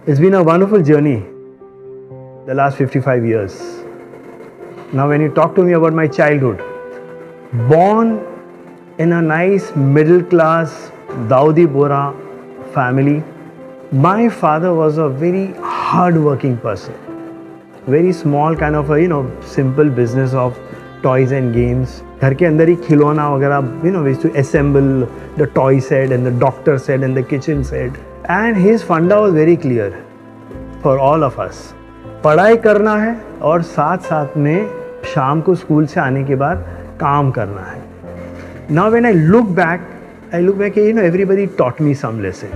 It's been a wonderful journey the last 55 years. Now when you talk to me about my childhood, born in a nice middle class Daudi Bora family, my father was a very hard working person. Very small kind of a simple business of toys and games. घर के अंदर ही खिलौना वगैरह we used to assemble the toy set and the doctor set and the kitchen set. And his funda was very clear for all of us. पढ़ाई करना है और साथ साथ में शाम को स्कूल से आने के बाद काम करना है. Now when I look back everybody taught me some lesson.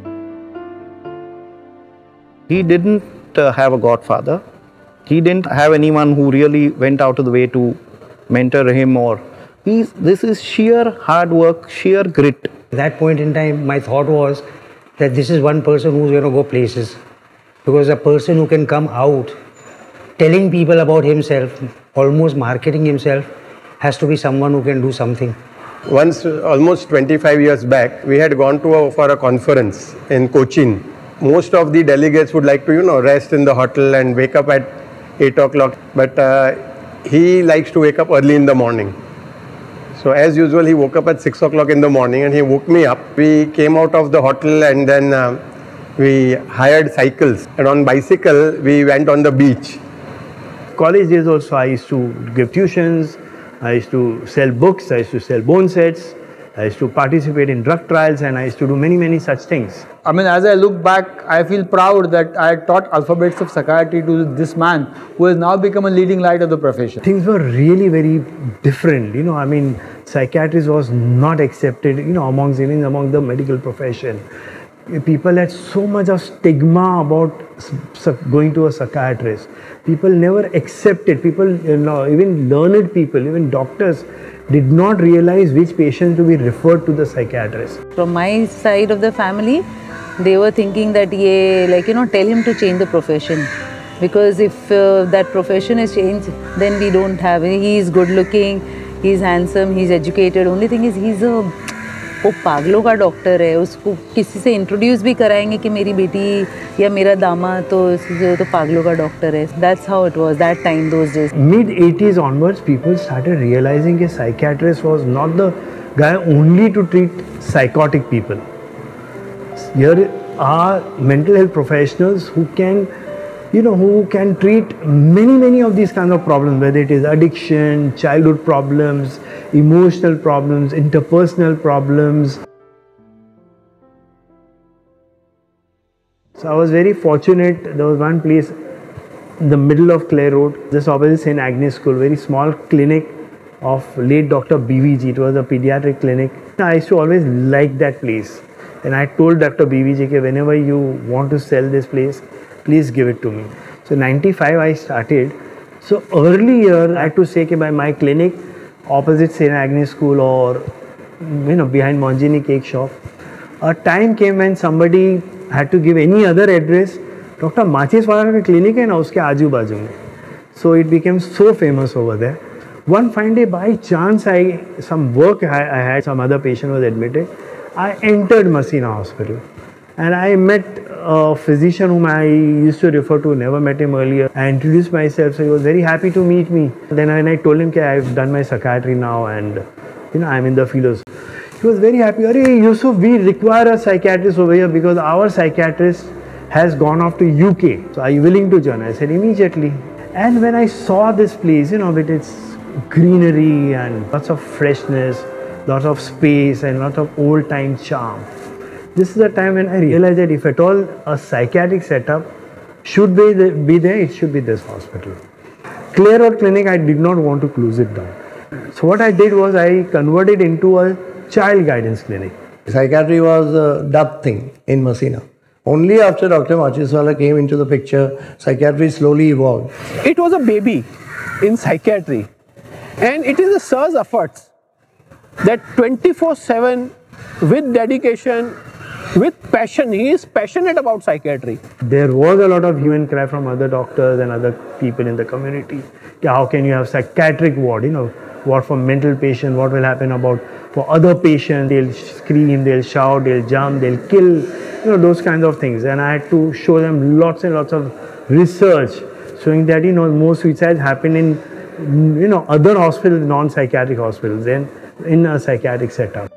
He didn't have a godfather. He didn't have anyone who really went out of the way to mentor him, or this is sheer hard work, sheer grit. At that point in time, my thought was that this is one person who's going to go places. Because a person who can come out telling people about himself, almost marketing himself, has to be someone who can do something. Once, almost 25 years back, we had gone for a conference in Cochin. Most of the delegates would like to, rest in the hotel and wake up at 8 o'clock. But he likes to wake up early in the morning. So as usual, he woke up at 6 o'clock in the morning and he woke me up. We came out of the hotel and then we hired cycles. And on bicycle, we went on the beach. College days also, I used to give tuitions. I used to sell books. I used to sell bone sets. I used to participate in drug trials, and I used to do many such things. I mean, as I look back, I feel proud that I taught alphabets of psychiatry to this man who has now become a leading light of the profession. Things were really very different. Psychiatry was not accepted, among the medical profession. People had so much of stigma about going to a psychiatrist. People never accepted. People, even learned people, even doctors, did not realize which patient to be referred to the psychiatrist. From my side of the family, they were thinking that, tell him to change the profession. Because if that profession is changed, then we don't have any. He is good looking, he is handsome, he is educated. Only thing is, वो पागलों का doctor है. उसको किसी से introduce भी कराएंगे कि मेरी बेटी या मेरा दामाद तो पागलों का डॉक्टर है. That's how it was that time, those days. Mid-80s onwards, people started realizing that psychiatrist was not the guy only to treat psychotic people. Here are mental health professionals who can treat many of these kinds of problems, whether it is addiction, childhood problems, emotional problems, interpersonal problems. So I was very fortunate. There was one place in the middle of Clare Road, just opposite St. Agnes School, very small clinic of late Dr. BVG. It was a pediatric clinic. I used to always like that place. And I told Dr. BVG that whenever you want to sell this place, please give it to me. So 95 I started. So earlier I had to say that by my clinic opposite St. Agnes School or behind Monjini Cake Shop, a time came when somebody had to give any other address. Dr. Machis wala clinic hai na uske aaju baaju mein. So it became so famous over there. One fine day, by chance, some work I had, some other patient was admitted. I entered Masina Hospital. And I met a physician whom I used to refer to, never met him earlier. I introduced myself, so he was very happy to meet me. Then when I told him that I've done my psychiatry now and I'm in the field. He was very happy. Arey Yusuf, we require a psychiatrist over here because our psychiatrist has gone off to UK. So are you willing to join? I said immediately. And when I saw this place, with its greenery and lots of freshness, lots of space and lots of old time charm. This is the time when I realized that if at all a psychiatric setup should be there, it should be this hospital. Clare Road Clinic, I did not want to close it down. So what I did was I converted into a child guidance clinic. Psychiatry was a dubbed thing in Masina. Only after Dr. Machiswala came into the picture, psychiatry slowly evolved. It was a baby in psychiatry. And it is a sir's efforts that 24/7 with dedication, with passion, he is passionate about psychiatry. There was a lot of hue and cry from other doctors and other people in the community. How can you have psychiatric ward, ward for mental patient, what will happen for other patients? They'll scream, they'll shout, they'll jump, they'll kill. those kinds of things. And I had to show them lots and lots of research showing that, most suicides happen in, other hospitals, non-psychiatric hospitals than in a psychiatric setup.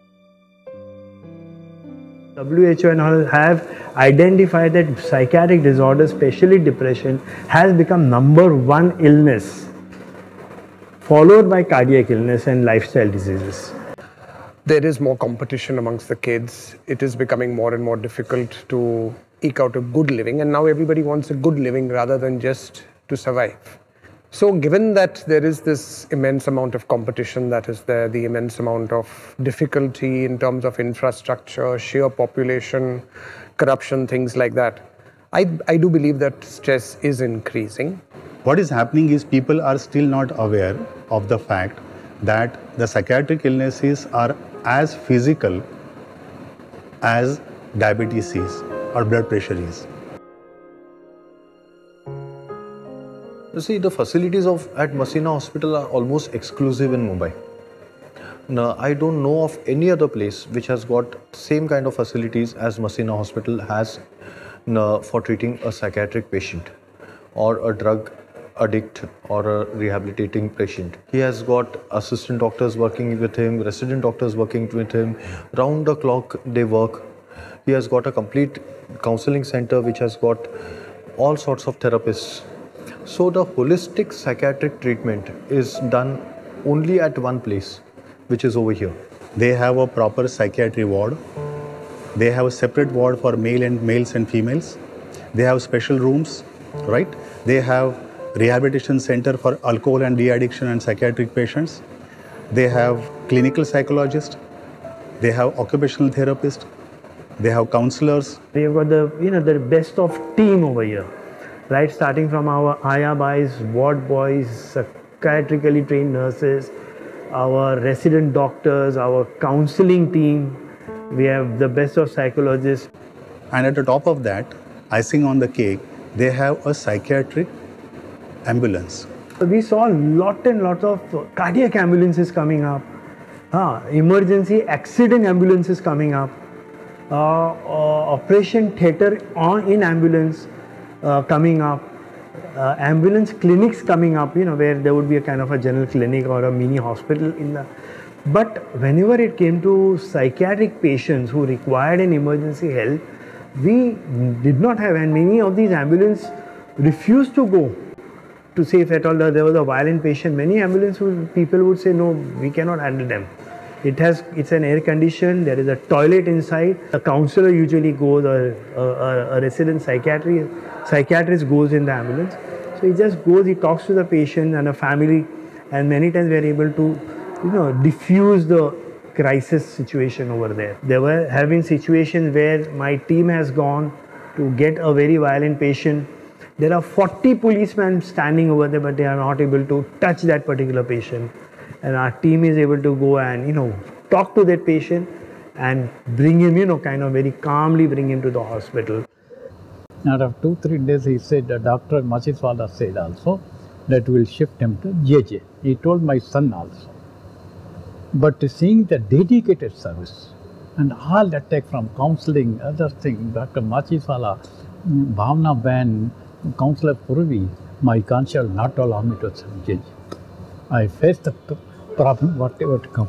WHO and all have identified that psychiatric disorders, especially depression, has become #1 illness, followed by cardiac illness and lifestyle diseases. There is more competition amongst the kids. It is becoming more and more difficult to eke out a good living, and now everybody wants a good living rather than just to survive. So given that there is this immense amount of competition that is there, the immense amount of difficulty in terms of infrastructure, sheer population, corruption, things like that, I do believe that stress is increasing. What is happening is people are still not aware of the fact that the psychiatric illnesses are as physical as diabetes is or blood pressure is. You see, the facilities at Masina Hospital are almost exclusive in Mumbai. Now, I don't know of any other place which has got same kind of facilities as Masina Hospital has for treating a psychiatric patient or a drug addict or a rehabilitating patient. He has got assistant doctors working with him, resident doctors working with him, round the clock they work. He has got a complete counseling center which has got all sorts of therapists. So the holistic psychiatric treatment is done only at one place, which is over here. They have a proper psychiatry ward. They have a separate ward for males and females. They have special rooms, right? They have rehabilitation center for alcohol and de-addiction and psychiatric patients. They have clinical psychologists. They have occupational therapists. They have counselors. We have got the best of team over here. Right, starting from our Aya boys, ward boys, psychiatrically trained nurses, our resident doctors, our counseling team. We have the best of psychologists. And at the top of that, icing on the cake, they have a psychiatric ambulance. We saw lot of cardiac ambulances coming up, emergency accident ambulances coming up, operation theatre in ambulance. Coming up, ambulance clinics coming up, where there would be a kind of a general clinic or a mini hospital in the. But whenever it came to psychiatric patients who required an emergency help, we did not have, and many of these ambulances refused to go to say if at all there was a violent patient. Many ambulance people would say, no, we cannot handle them. It's an air conditioned, there is a toilet inside. A counselor usually goes, or a resident psychiatrist goes in the ambulance. So he just goes, he talks to the patient and a family, and many times we are able to, diffuse the crisis situation over there. There were having situations where my team has gone to get a very violent patient. There are 40 policemen standing over there, but they are not able to touch that particular patient. And our team is able to go and, talk to that patient and bring him, kind of very calmly bring him to the hospital. Out of 2-3 days, he said, Dr. Machiswala said also that we'll shift him to JJ. He told my son also. But seeing the dedicated service and all that take from counseling, other things, Dr. Machiswala, Bhavna Ben, Counselor Purvi, my conscience not allow me to serve JJ. I face the problem, whatever comes.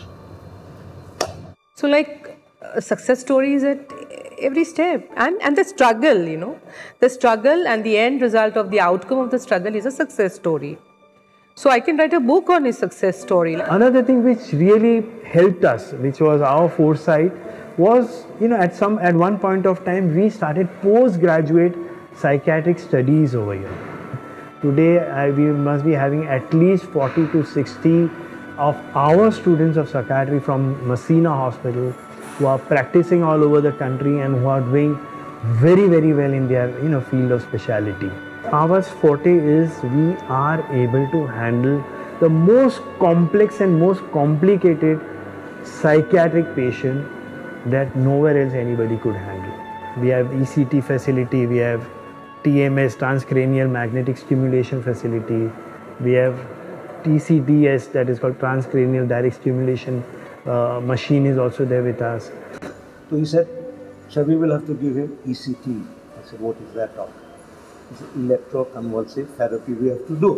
So like success stories at every step, and the struggle, the struggle and the end result of the outcome of the struggle is a success story. So I can write a book on his success story. Another thing which really helped us, which was our foresight, was, at one point of time, we started postgraduate psychiatric studies over here. Today, we must be having at least 40 to 60 of our students of psychiatry from Masina Hospital who are practicing all over the country and who are doing very, very well in their field of specialty. Our forte is we are able to handle the most complex and most complicated psychiatric patient that nowhere else anybody could handle. We have ECT facility, we have TMS, transcranial magnetic stimulation facility. We have TCDS, that is called transcranial direct stimulation machine, is also there with us. So he said, So we will have to give him ECT. I said, what is that, doctor? He said, electroconvulsive therapy we have to do.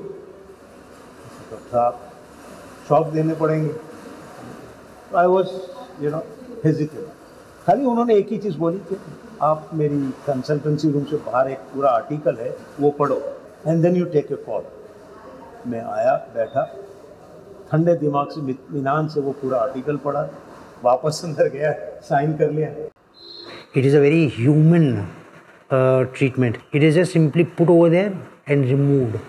I said, doctor, shock देने पड़ेंगे. I was, hesitant. खाली उन्होंने एक ही चीज़ बोली कि आप मेरी consultancy room से बाहर एक पूरा आर्टिकल है वो पढ़ो and then you take a call. मैं आया, बैठा, ठंडे दिमाग से इत्मीनान से वो पूरा आर्टिकल पढ़ा, वापस अंदर गया, साइन कर लिया. It is a very human treatment. It is just simply put over there and removed.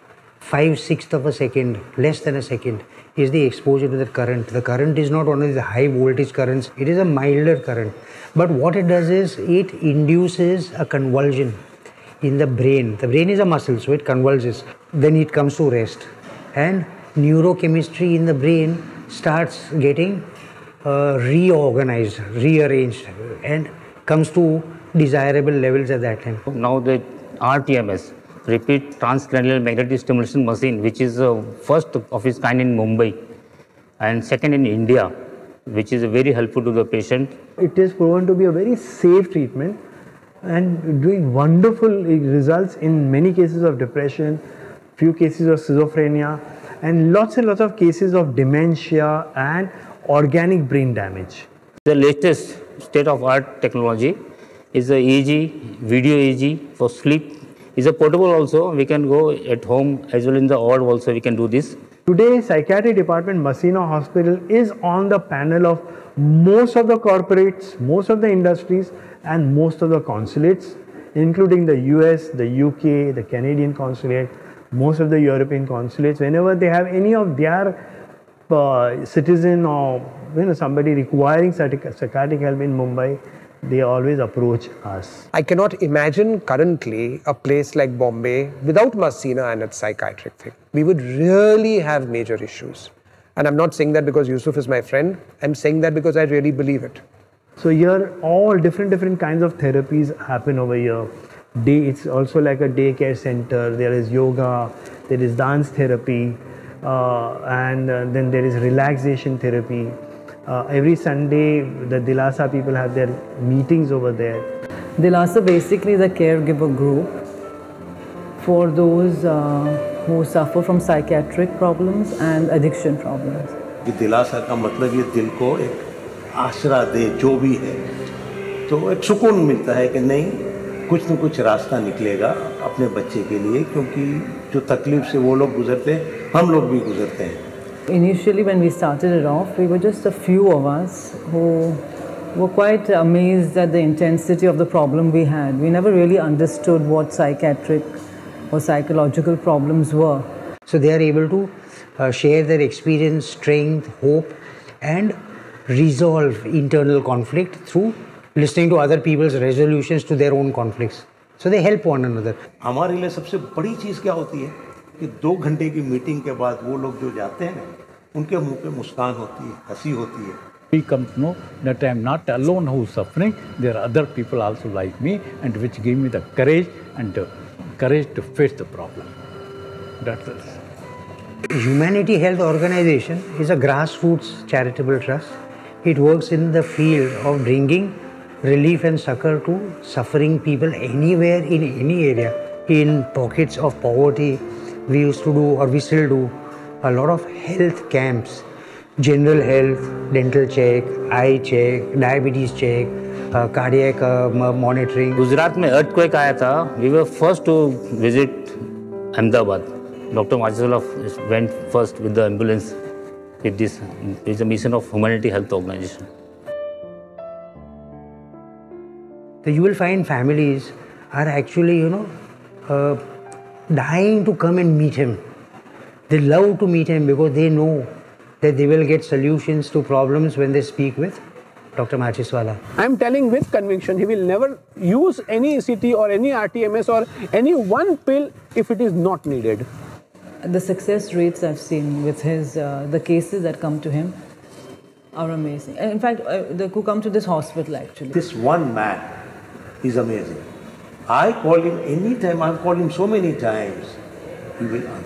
5/6 of a second, less than a second, is the exposure to the current. The current is not only the high voltage currents, it is a milder current. But what it does is, it induces a convulsion in the brain. The brain is a muscle, so it convulses. Then it comes to rest. And neurochemistry in the brain starts getting reorganized, rearranged, and comes to desirable levels at that time. Now the RTMS, repeat transcranial magnetic stimulation machine, which is first of its kind in Mumbai and second in India, which is very helpful to the patient. It is proven to be a very safe treatment and doing wonderful results in many cases of depression, few cases of schizophrenia, and lots of cases of dementia and organic brain damage. The latest state-of-art technology is the EEG, video EEG for sleep. Is a portable also. We can go at home as well in the ward also. We can do this. Today, Psychiatry Department, Masina Hospital is on the panel of most of the corporates, most of the industries, and most of the consulates, including the US, the UK, the Canadian consulate, most of the European consulates. Whenever they have any of their citizen or somebody requiring psychiatric help in Mumbai, they always approach us. I cannot imagine currently a place like Bombay without Masina and its psychiatric thing. We would really have major issues. And I'm not saying that because Yusuf is my friend. I'm saying that because I really believe it. So here, all different kinds of therapies happen over here. It's also like a daycare center. There is yoga, there is dance therapy, and then there is relaxation therapy. Every Sunday, the Dilasa people have their meetings over there. Dilasa basically is a caregiver group for those who suffer from psychiatric problems and addiction problems. दिलासा का मतलब ये दिल को एक आसरा दे जो भी है, तो एक सुकून मिलता है कि नहीं कुछ न कुछ रास्ता निकलेगा अपने बच्चे के लिए, क्योंकि जो तकलीफ से वो लोग गुजरते हैं हम लोग भी गुजरते हैं. Initially, when we started it off, we were just a few of us who were quite amazed at the intensity of the problem we had. We never really understood what psychiatric or psychological problems were. So they are able to share their experience, strength, hope, and resolve internal conflict through listening to other people's resolutions to their own conflicts. So they help one another. हमारे लिए सबसे बड़ी चीज़ क्या होती है कि 2 घंटे की मीटिंग के बाद वो लोग जो जाते हैं उनके मुंह पे मुस्कान होती है, हंसी होती है. We come to know that I am not alone who is suffering. There are other people also like me, and which give me the courage to face the problem. That's it. Humanity Health Organization is a grassroots charitable trust. It works in the field of bringing relief and succor to suffering people anywhere in any area. In pockets of poverty, we used to do, or we still do, a lot of health camps. General health, dental check, eye check, diabetes check, cardiac monitoring. Gujarat में earthquake आया था. We were first to visit Ahmedabad. Dr. Machiwala went first with the ambulance with this. It's a mission of Humanity Health Organization. So you will find families are actually, dying to come and meet him. They love to meet him because they know that they will get solutions to problems when they speak with Dr. Machiwala. I am telling with conviction, he will never use any ECT or any RTMS or any one pill if it is not needed. The success rates I've seen with his, the cases that come to him are amazing. In fact, who come to this hospital actually. This one man is amazing. I call him anytime, I've called him so many times, he will answer.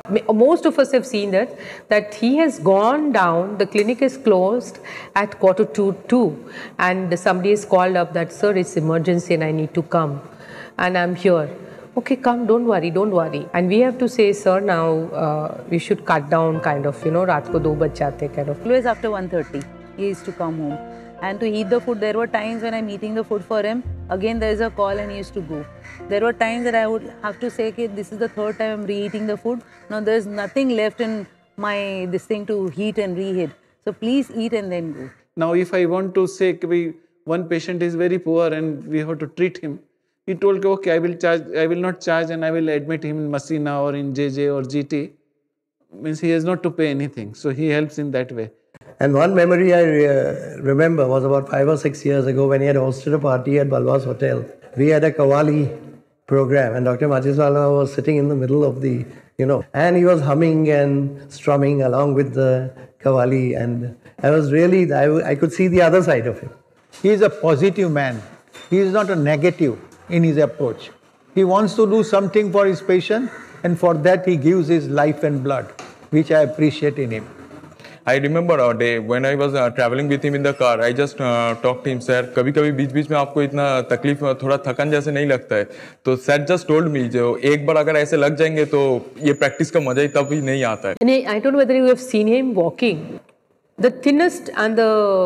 Most of us have seen that he has gone down, the clinic is closed at 1:45, and somebody is called up that, sir, it's emergency and I need to come and I'm here. Okay, come, don't worry. And we have to say, sir, now we should cut down kind of, raat ko 2 baj jate kind of. Always after 1:30, he used to come home. And to eat the food, there were times when I'm eating the food for him, again there is a call and he used to go. There were times that I would have to say, okay, this is the 3rd time I'm reheating the food. Now there's nothing left in this thing to heat and reheat. So please eat and then go. Now if I want to say, one patient is very poor and we have to treat him, he told, okay, I will not charge and I will admit him in Masina or in JJ or GT. Means he has not to pay anything. So he helps in that way. And one memory I remember was about 5 or 6 years ago when he had hosted a party at Balwas Hotel. We had a Qawwali program and Dr. Machieswala was sitting in the middle of the, and he was humming and strumming along with the Qawwali, and I was really, I could see the other side of him. He is a positive man. He is not a negative in his approach. He wants to do something for his patient, and for that he gives his life and blood, which I appreciate in him. I remember a day when I was traveling with him in the car. I just talked to him, sir. कभी-कभी बीच-बीच में आपको इतना तकलीफ, थोड़ा थकान जैसे नहीं लगता है? तो sir just told me, जो एक बार अगर ऐसे लग जाएंगे तो ये प्रैक्टिस का मजा ही तब ही नहीं आता है. I don't know whether you have seen him walking. The thinnest and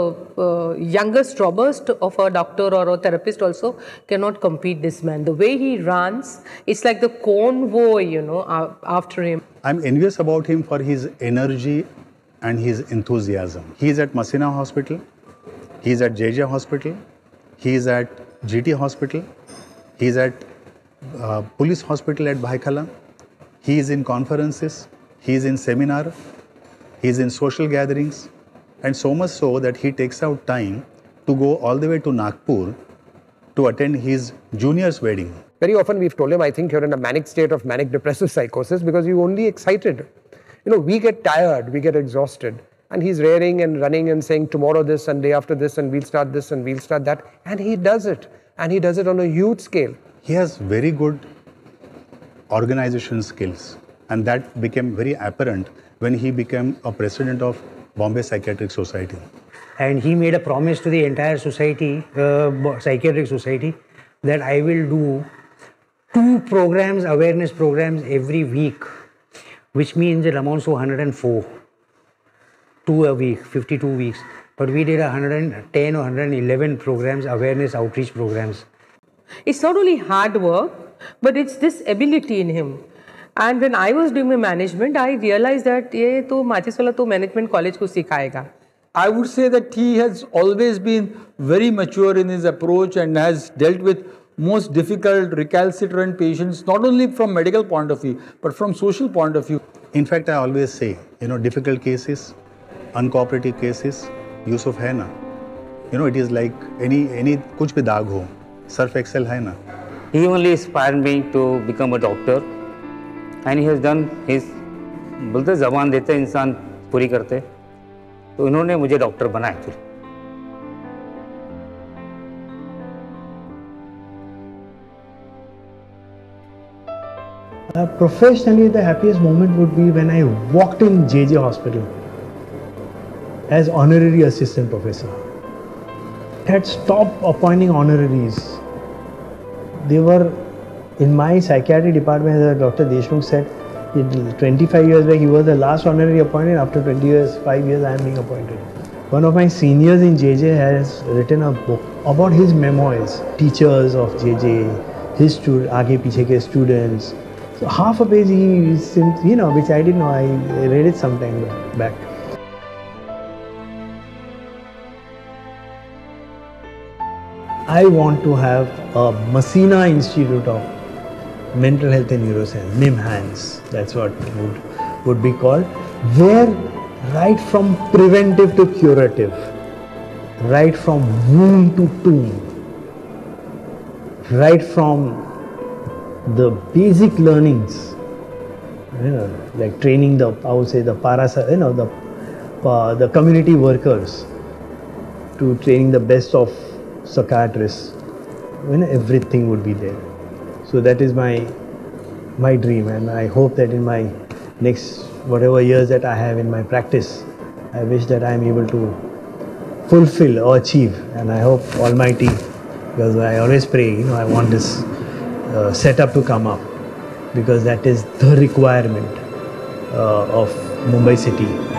the youngest, robust of a doctor or a therapist also cannot compete this man. The way he runs, it's like the convoy, after him. I'm envious about him for his energy and his enthusiasm. He is at Masina Hospital, he is at JJ Hospital, he is at GT Hospital, he is at Police Hospital at Bhaikhala, he is in conferences, he is in seminar, he is in social gatherings, and so much so that he takes out time to go all the way to Nagpur to attend his junior's wedding. Very often we've told him, I think you're in a manic state of manic depressive psychosis because you're only excited. We get tired, we get exhausted. And he's raring and running and saying tomorrow this and day after this and we'll start this and we'll start that. And he does it. And he does it on a huge scale. He has very good organization skills. And that became very apparent when he became a president of Bombay Psychiatric Society. And he made a promise to the entire society, psychiatric society, that I will do 2 programs, awareness programs every week, which means it amounts to 104. 2 a week, 52 weeks. But we did 110 or 111 programs, awareness outreach programs. It's not only hard work, but it's this ability in him. And when I was doing my management, I realized that ये तो Machieswala तो management college को सिखाएगा. I would say that he has always been very mature in his approach and has dealt with most difficult, recalcitrant patients, not only from medical point of view, but from social point of view. In fact, I always say, difficult cases, uncooperative cases, Yusuf hai na. It is like any kuch bhi daag ho, surf excel hai na. He only inspired me to become a doctor, and he has done his, बोलते ज़बान देते इंसान पूरी करते, तो इन्होंने मुझे doctor बनाया फिर. Professionally, the happiest moment would be when I walked in JJ Hospital as honorary assistant professor. I had stopped appointing honoraries. They were in my psychiatry department, as Dr. Deshmukh said, 25 years back, he was the last honorary appointed. After 5 years, I am being appointed. One of my seniors in JJ has written a book about his memoirs, teachers of JJ, his aage piche ke students. So half a page which I didn't know, I read it some time back. I want to have a Masina Institute of Mental Health and Neuroscience, MIMHANS, that's what it would be called, where right from preventive to curative, right from womb to tomb, right from the basic learnings, like training the community workers to training the best of psychiatrists, everything would be there. So that is my dream, and I hope that in my next whatever years that I have in my practice, I wish that I am able to fulfill or achieve, and I hope Almighty, because I always pray, I want this setup to come up, because that is the requirement of Mumbai city